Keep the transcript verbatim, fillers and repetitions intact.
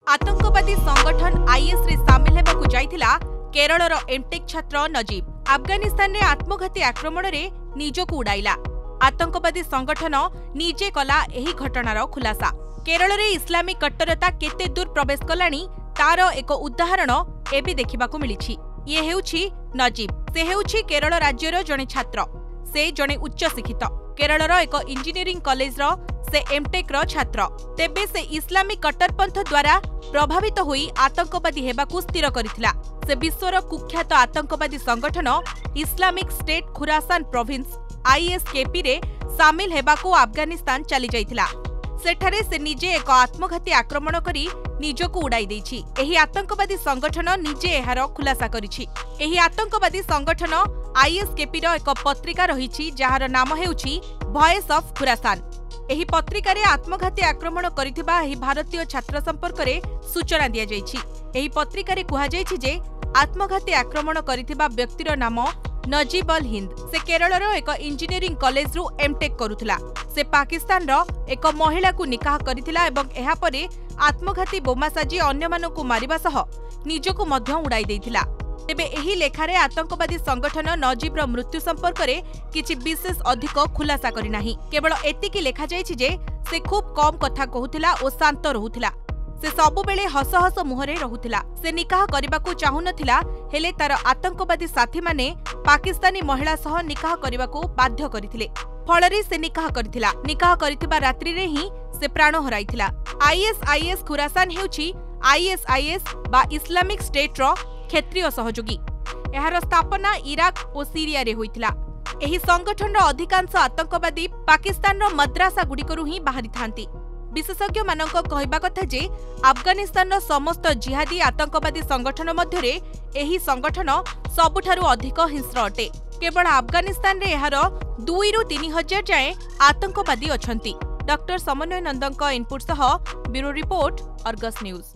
आतंकवादी संगठन आईएस रे सामिल हेबाकु जाइथिला केरलर एमटेक छात्र नजीब। अफगानिस्तान रे आत्मघाती आक्रमण रे निजकु उड़ाइला। आतंकवादी संगठन निजे कला एही घटनार खुलासा। केरल रे इस्लामिक कट्टरता केते दूर प्रवेश कलानी तार एक उदाहरण एबे देखिबाकु मिलिछि। ये हेउछि नजीब। से हेउछि केरल राज्यर जणे छात्र। से जणे उच्च शिक्षित। केरलर एक इंजीनियरिंग कॉलेज रो से एमटेक रो छात्र। तेबे से इस्लामिक कट्टरपंथ द्वारा प्रभावित होई आतंकवादी हेबाकु स्थिर करिथिला। से विश्वर कुख्यात आतंकवादी संगठन Islamic State Khorasan province ISKP रे सामिल हेबाकु अफगानिस्तान चली जाइथिला। सेठारे से निजे एक आत्मघाती आक्रमण करी निजकु उड़ाई देछि। एही आतंकवादी संगठन निजे एहार खुलासा करिछि। एही आतंकवादी संगठन आईएसकेपी रो एक पत्रिका रहिछि जहार नाम हेउछि वॉइस ऑफ खुरासान। एही पत्रिका रे आत्मघाती आक्रमण करिथिबा एही भारतीय छात्र संपर्क रे सूचना दिया जाइछि। एही पत्रिका रे कुहा जाइछि जे आत्मघाती आक्रमण करिथिबा व्यक्तिर नाम नजीब अल हिंद। से केरलर एक इंजीनियरिंग कॉलेज रु एमटेक करुथिला। से पाकिस्तान रो एक महिला को निकाह करिथिला एवं एहा परे आत्मघाती बोमा साजी अन्य मानकु मारिबा सह निजकु मध्य उड़ाई देइथिला। तेबे एही लेखारे आतंकवादी संगठन नजीब रो मृत्यु संपर्क रे किछि विशेष अधिक खुलासा करि नाही। केवल एतिकी लेखा जाइछि जे से खूब कम कथा कहूथिला ओ शांत रहुथिला। से सबु बेले हस हस मुहरे रहुथिला। से निकाह करबाकू चाहू नथिला, हेले तार आतंकवादी साथी माने पाकिस्तानी महिला सह निकाह करबाकू बाध्य करिथिले। फलरे से निकाह करिथिला। निकाह करिथिबा रात्रि रे ही से प्राण हराइथिला। आईएसआईएस खुरासान हेउछि आईएसआईएस बा इस्लामिक स्टेट रो क्षेत्रीय सहयोगी। एहार स्थापना इराक और सीरिया रे होइथिला। एही संगठन रो अधिकांश आतंकवादी पाकिस्तान रो मद्रासा गुडिकरु ही बाहरी थांती। विशेषज्ञ मानक कहबा कथा जे अफगानिस्तान रो समस्त जिहादी आतंकवादी संगठन मध्यरे एही संगठन सबुठारु अधिक हिंस्र अटे। केवल अफगानिस्तान रे एहार दुई रु तीन हजार जाए आतंकवादी अछंती। डॉक्टर समन्वय नंदनक इनपुट सह ब्यूरो रिपोर्ट अर्गस न्यूज।